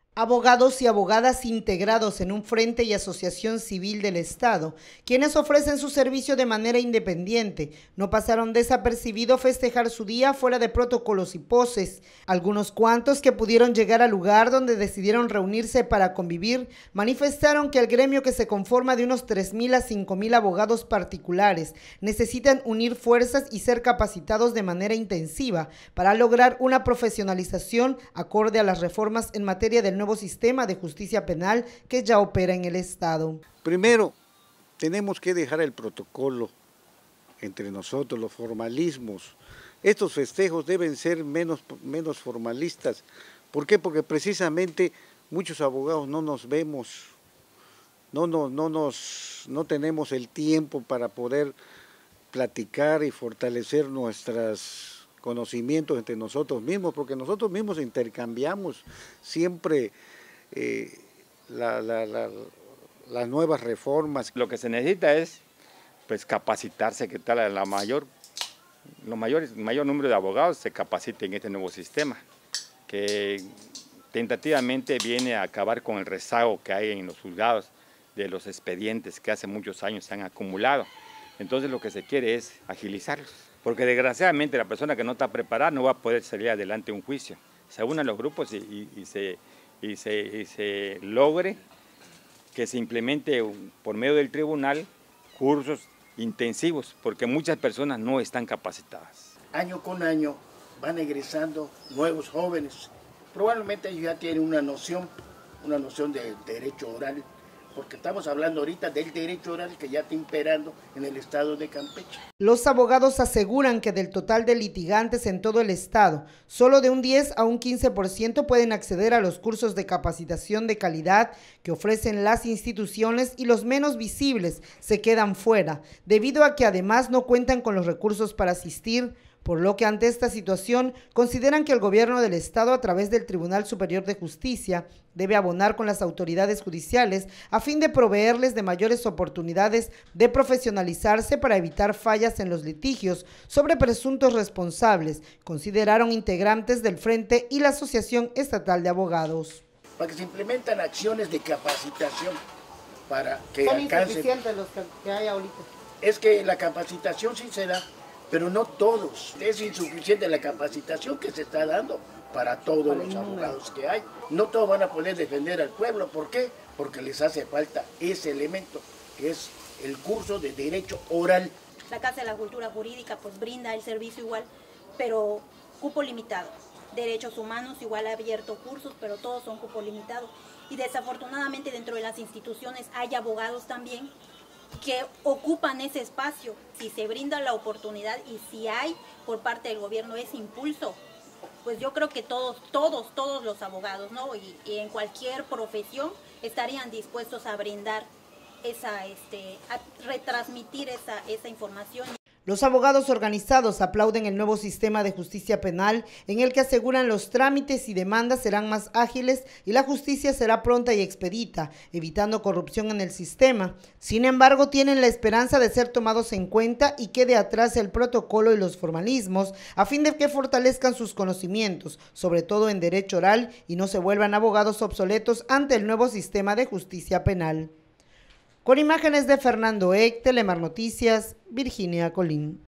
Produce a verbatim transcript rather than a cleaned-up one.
Abogados y abogadas integrados en un frente y asociación civil del Estado, quienes ofrecen su servicio de manera independiente, no pasaron desapercibido festejar su día fuera de protocolos y poses. Algunos cuantos que pudieron llegar al lugar donde decidieron reunirse para convivir, manifestaron que el gremio, que se conforma de unos tres mil a cinco mil abogados particulares, necesitan unir fuerzas y ser capacitados de manera intensiva para lograr una profesionalización acorde a las reformas en materia del nuevo sistema de justicia penal que ya opera en el Estado. Primero, tenemos que dejar el protocolo entre nosotros, los formalismos. Estos festejos deben ser menos, menos formalistas. ¿Por qué? Porque precisamente muchos abogados no nos vemos, no, no, no, nos, no tenemos el tiempo para poder platicar y fortalecer nuestras conocimientos entre nosotros mismos, porque nosotros mismos intercambiamos siempre eh, la, la, la, las nuevas reformas. Lo que se necesita es pues capacitarse, que tal la mayor, los mayores, el mayor número de abogados se capaciten en este nuevo sistema, que tentativamente viene a acabar con el rezago que hay en los juzgados de los expedientes que hace muchos años se han acumulado. Entonces lo que se quiere es agilizarlos, porque desgraciadamente la persona que no está preparada no va a poder salir adelante un juicio. Se unan los grupos y, y, y, se, y, se, y se logre que se implemente por medio del tribunal cursos intensivos, porque muchas personas no están capacitadas. Año con año van egresando nuevos jóvenes, probablemente ellos ya tienen una noción, una noción de derecho oral, porque estamos hablando ahorita del derecho oral que ya está imperando en el estado de Campeche. Los abogados aseguran que del total de litigantes en todo el estado, solo de un diez a un quince por ciento pueden acceder a los cursos de capacitación de calidad que ofrecen las instituciones, y los menos visibles se quedan fuera, debido a que además no cuentan con los recursos para asistir, por lo que ante esta situación consideran que el gobierno del estado, a través del Tribunal Superior de Justicia, debe abonar con las autoridades judiciales a fin de proveerles de mayores oportunidades de profesionalizarse para evitar fallas en los litigios sobre presuntos responsables, consideraron integrantes del Frente y la Asociación Estatal de Abogados. Para que se implementan acciones de capacitación para que ¿Son alcancen... insuficientes los que hay ahorita? Es que la capacitación sí se da, pero no todos. Es insuficiente la capacitación que se está dando para todos los abogados que hay. No todos van a poder defender al pueblo. ¿Por qué? Porque les hace falta ese elemento, que es el curso de derecho oral. La Casa de la Cultura Jurídica pues brinda el servicio igual, pero cupo limitado. Derechos Humanos igual ha abierto cursos, pero todos son cupo limitado. Y desafortunadamente dentro de las instituciones hay abogados también que ocupan ese espacio. Si se brinda la oportunidad y si hay por parte del gobierno ese impulso, pues yo creo que todos, todos, todos los abogados, ¿no? Y, y en cualquier profesión estarían dispuestos a brindar esa, este, a retransmitir esa, esa información. Los abogados organizados aplauden el nuevo sistema de justicia penal, en el que aseguran los trámites y demandas serán más ágiles y la justicia será pronta y expedita, evitando corrupción en el sistema. Sin embargo, tienen la esperanza de ser tomados en cuenta y quede atrás el protocolo y los formalismos, a fin de que fortalezcan sus conocimientos, sobre todo en derecho oral, y no se vuelvan abogados obsoletos ante el nuevo sistema de justicia penal. Con imágenes de Fernando Eck, Telemar Noticias, Virginia Colín.